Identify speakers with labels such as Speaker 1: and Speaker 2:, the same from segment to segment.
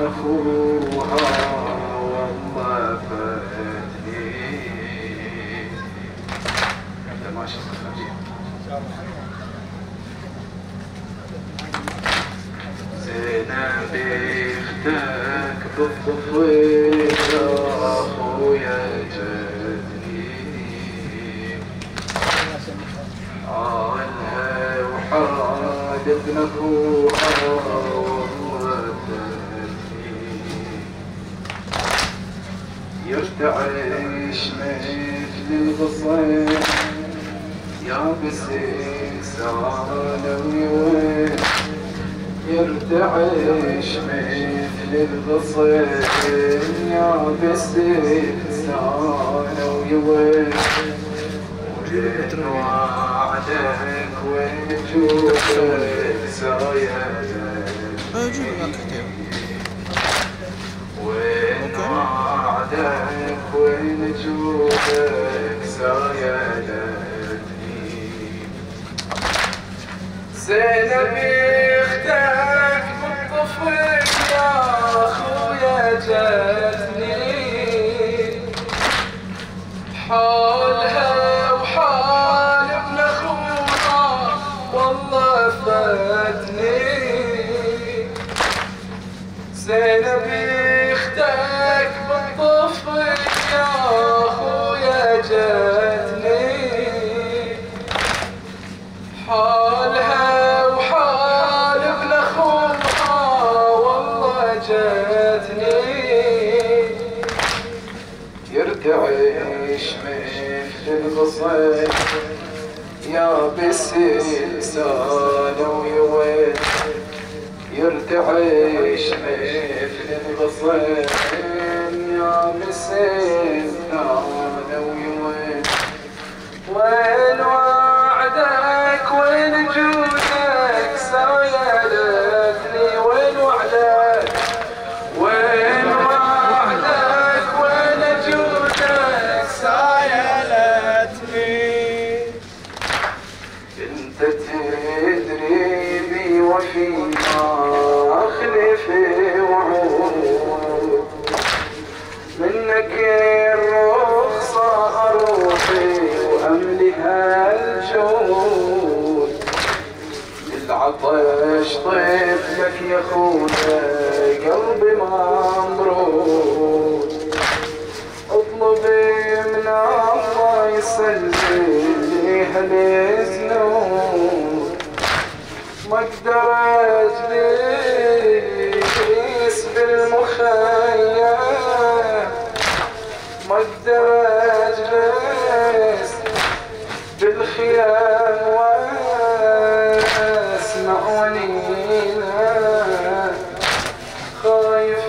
Speaker 1: اخوها والله فاتني. انت ماشي زينب اختك بالطفل اخويا جدني، حالها وحال ابن اخوها والله فاتني. يرتعش مثل الغصن يابس انسان ويوين، يرتعش مثل الغصن يابس انسان ويوين. وين وعدك وين تشوفك سايا وين وعدك وين تشوفك سايلتني. زينب اختك بالطفل يا اخويا جتني، حالها وحال ابن اخوها والله فاتني. زينب اختك بالطفل يا اخويا جتني، حالها وحال ابن اخوها والله جتني. يرتعش مثل الغصن يابس لسان ويوين، يرتعش مثل الغصن يابس لسان ويوين. وين وعدك وين جودك سايلتني، وين وعدك وين وعدك وين جودك سايلتني. انت تدري بي وفيما اخلف وعود، منك الرخصة اروحي واملها الجود. العطش طيب لك يا خويا قلبي ممرود، اطلبي من الله يسلي هالذنوب. ما اقدر اجلس بالمخيم، ما اقدر اجلس بالخيام واسمع ونينا، خايف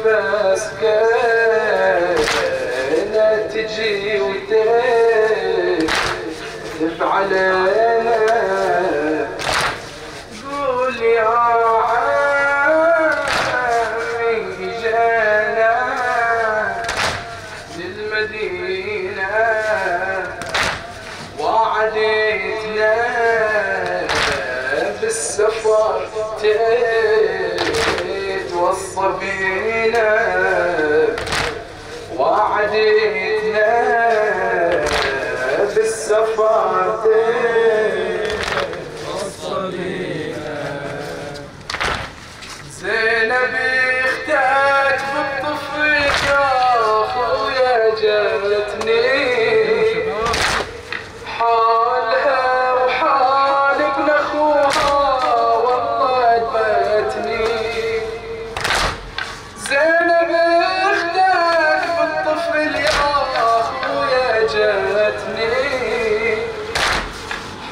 Speaker 1: اسكت لا تجي وتكذب علينا. قول يا عمي جانا للمدينة وعدتنا بالسفر تتوصى بينا، وعدتنا بالسفر تتوصى بينا. زينب اختك بالطفل يا اخويا جتني، حالها وحال ابن اخوها والله باتني. زينب اختك بالطفل يا اخويا جتني،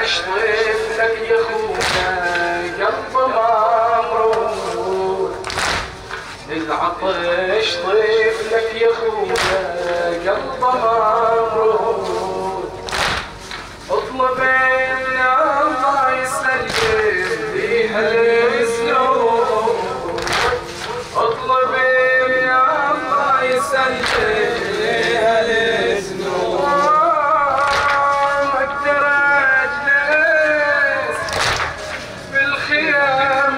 Speaker 1: العطش طيف لك يا خونا قلبه ممرود، العطش طيف لك يا خونا قلبه ممرود، اطلب ان الله يسلم بيها الذنوب، اطلب ان الله يسلم بيها الذنوب، ما اقدر اجلس بالخيام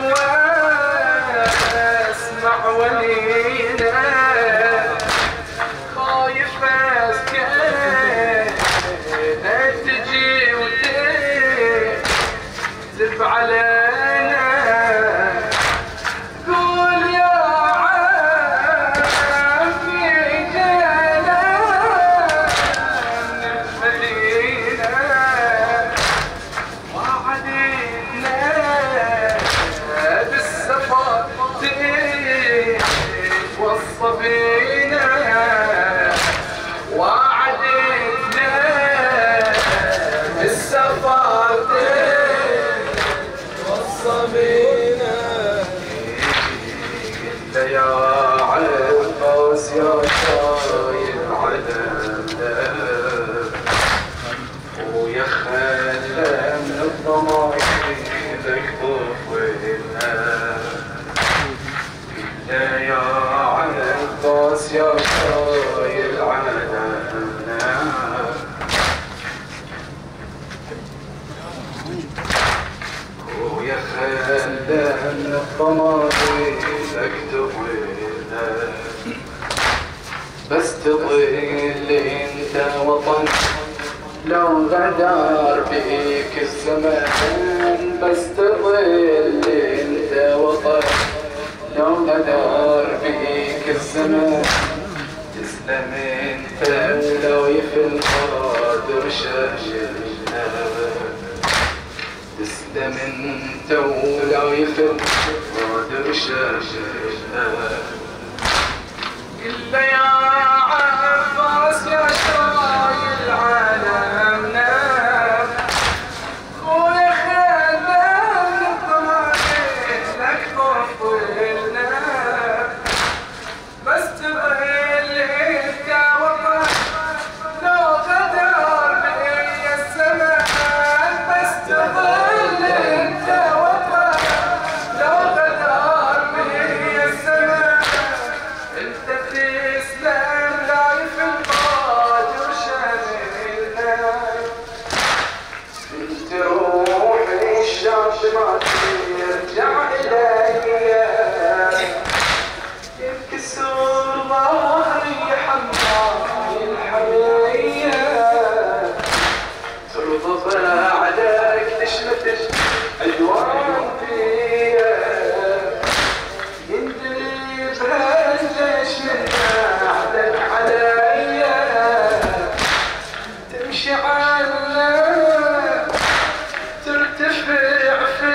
Speaker 1: واسمع ولينا، خايف اسكت تجي وتكذب علينا، قول يا عمي جينا نفدينا، وعدنا بالسفر تتوصى بينا، وعدنا بالسفر تتوصى بينا، قلت يا عباس يا شايل علمنا، ويا خلى من الضمايلك طفلنا، قلت يا عباس يا شايل علمنا، ويا خلى من الضمايلك طفلنا، بس تضل انت وطن لو غدر بيك الزمان، بس تضل انت وطن لو غدر بيك الزمان، تسلم انت ولو يفل قادر شاشنا، تسلم انت ولو يفل قادر شاشنا، إلا يا عباس يا شايل عالمنا، خويا خلال ضمايلك طفلنا، بس تظل انت وطن لو غدر بي الزمان، بس تظل انت وطن لو غدر بي الزمان، انت تسلم لايف القادر شاملنا، انت روحي الشعب ما ترجع الي، ينكسر ظهري حماي الحمية، ترضى بعدك تشمت الوان فيا، يندري بهالجيش من بعدك عليا، تمشي عنا ترتفع في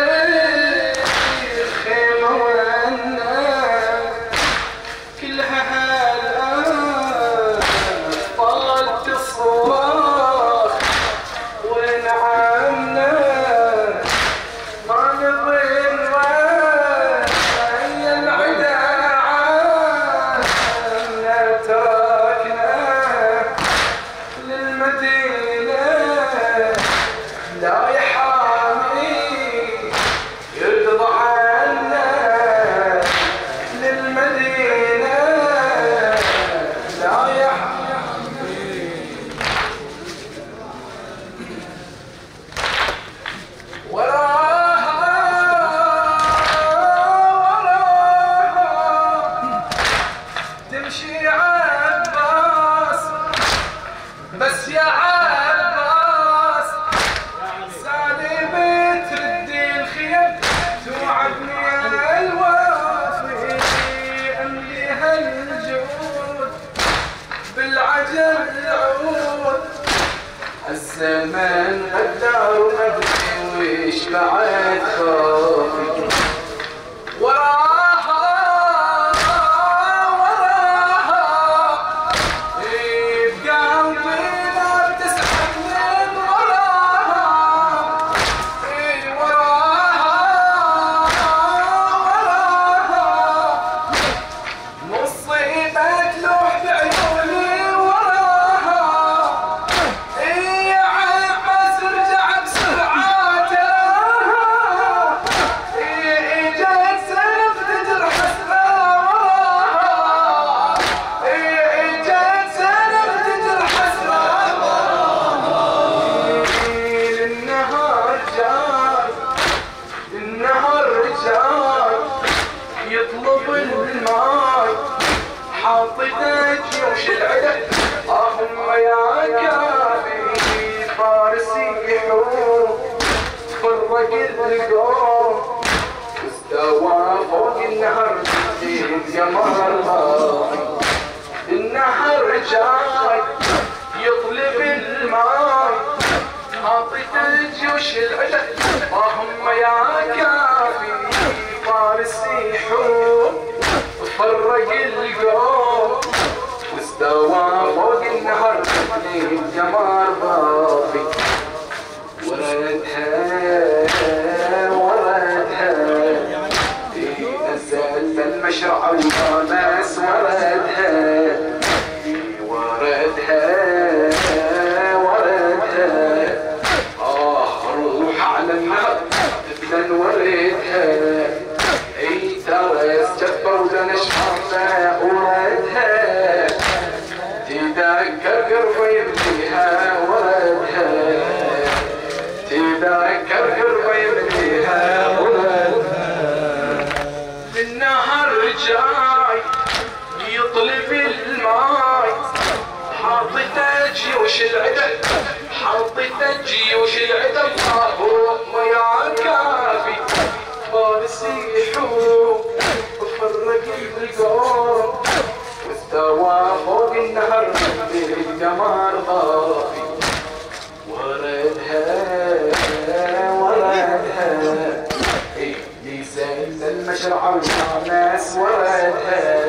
Speaker 1: الخيمة وانا كلها هالأطفال تصرخ، ونعمنا ما نظن ويا العدا عنا تركنا للمدينة، لا يحامي يرضى عنا للمدينة، لا يحامي وراها تمشي عباس، بس يا عباس سالي بتردي الخيم، توعدني الوافي املي هالجود بالعجل يعود، الزمن غدار ومدري ويش بعد خافي، وراها بقلبي لا بتسحب من وراها، جيوش العدل هم يا كافي فارسي حروب فرق القوم استوى فوق النهر القمر الغاضي النهر جاي يطلب الماي حاطت جيوش العدل هم يا كافي فارسي حروب فرق القوم واستوى فوق النهر القمر غاضي وردها نزلت المشرع والناس وردها روح على النهر بدنا نوردها اي ترى استفى ولنا شحطة وردها تذكر قرب يبنيها وردها تذكر قرب يبنيها وردها بالنهر جاي يطلب الماي حاطت جيوش العدل حاطت جيوش العدل اللهم يا كافي فارسي حوب وفرق القوم واستوى فوق النهر بالقمر غاضي وردها لسان المشرع والناس وردها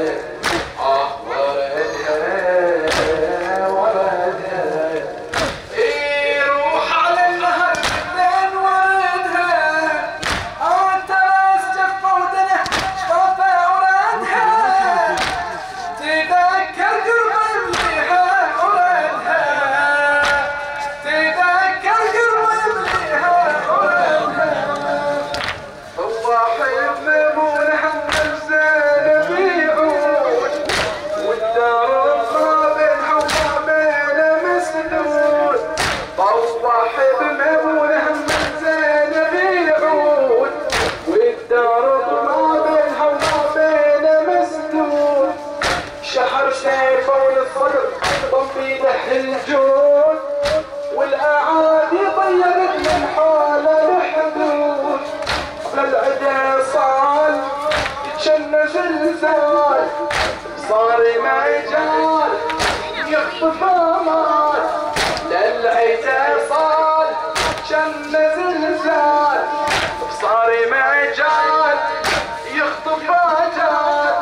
Speaker 1: الجود والأعادي طيرت من حوله الحدود للعدا صال يتشن زلزال صار مجال يخطف أمال للعدا صال يتشن زلزال صار مجال يخطف أجال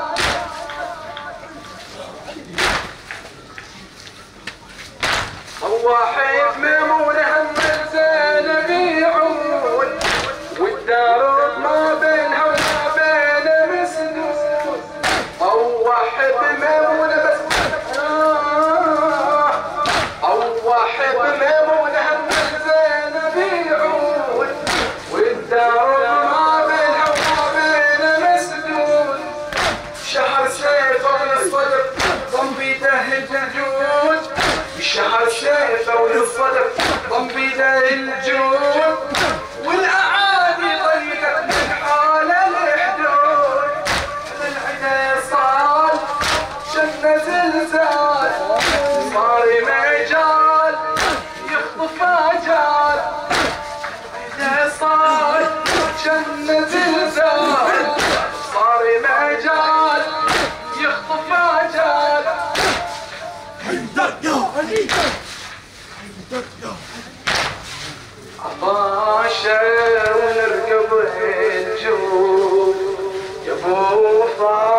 Speaker 1: واحد ميمون هم زين بيعود والدار ما بينها وما بين مسدود او واحد ميمون بس او واحد ميمون هم زين بيعود والدار ما بينها وما بين مسدود شهر سيف والصدر ضم بيده الجود شهر سيفه وللصدر ضم بيده الجود والاعادي ضيقت من حاله الحدود العدا صال شن زلزال صار مجال يخطف اجال العدا صال شن زلزال صار مجال يخطف اجال عطاشة ونركب الجود يا ابو